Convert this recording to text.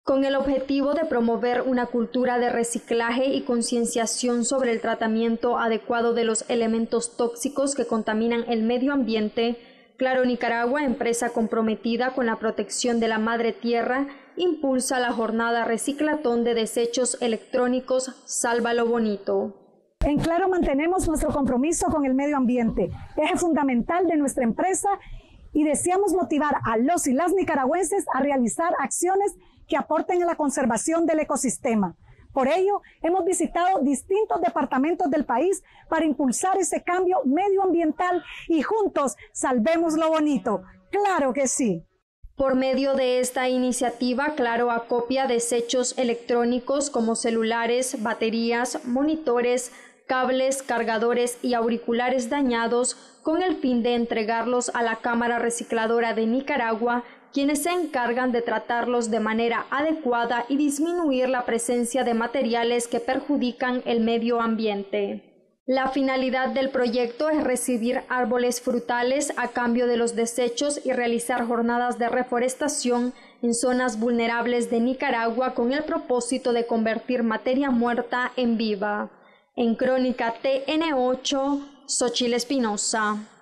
Con el objetivo de promover una cultura de reciclaje y concienciación sobre el tratamiento adecuado de los elementos tóxicos que contaminan el medio ambiente, Claro Nicaragua, empresa comprometida con la protección de la madre tierra, impulsa la jornada reciclatón de desechos electrónicos Salva lo Bonito. En Claro mantenemos nuestro compromiso con el medio ambiente, eje fundamental de nuestra empresa, y deseamos motivar a los y las nicaragüenses a realizar acciones que aporten a la conservación del ecosistema. Por ello, hemos visitado distintos departamentos del país para impulsar ese cambio medioambiental y juntos salvemos lo bonito. ¡Claro que sí! Por medio de esta iniciativa, Claro acopia desechos electrónicos como celulares, baterías, monitores, cables, cargadores y auriculares dañados con el fin de entregarlos a la Cámara Recicladora de Nicaragua, quienes se encargan de tratarlos de manera adecuada y disminuir la presencia de materiales que perjudican el medio ambiente. La finalidad del proyecto es recibir árboles frutales a cambio de los desechos y realizar jornadas de reforestación en zonas vulnerables de Nicaragua con el propósito de convertir materia muerta en viva. En Crónica TN8, Xochitl Espinosa.